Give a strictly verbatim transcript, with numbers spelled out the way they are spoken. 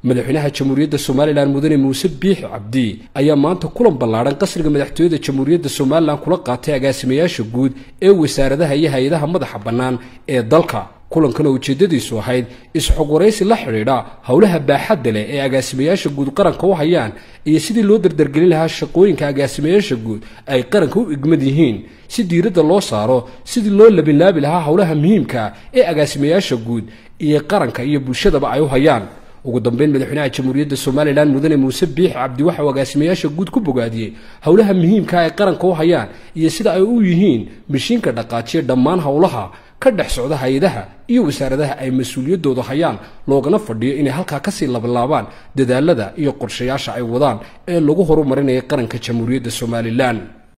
madaxweynaha jamhuuriyadda Soomaaliland mudane Muuse Biixi Cabdi ayaa maanta kulan ballaaran qasriga madaxtooyada jamhuuriyadda Soomaaliland kula qaatay agaasimayaasha guud ee wasaaradaha iyo hay'adaha madaxa bannaan ee dalka. kulankan oo ujeedadiisu ahayd is-xog waraysi la xiriira hawlaha baaxadda leh ee agaasimayaasha guud qaranka u hayaan iyo sidii loo dardargelin lahaa shaqooyinka agaasimayaasha guud ay qaranka u igmad yihiin si diiradda loo saaro sidii loo labinlaabi lahaa hawlaha muhiimka ee agaasimayaasha guud iyo qaranka iyo bulshadaba ay u hayaan. ugu dambeyn madaxweynaha jamhuuriyadda Soomaaliland mudane Muuse Biixi Cabdi waxa uu agaasimayaasha guud ku bogaadiyay hawlaha muhiimka ee qaranka u hayaan iyo sida ay u yihiin mishiinka dhaqaajiya dhammaan hawlaha ka dhex socda hay'adaha iyo wasaaradaha ay mas'uuliyadooda hayaan loogana fadhiyo inay halka ka sii labalaabaan dadaalada iyo qorshayaasha ay wadaan ee lagu horumarinayo qaranka jamhuuriyadda Soomaaliland.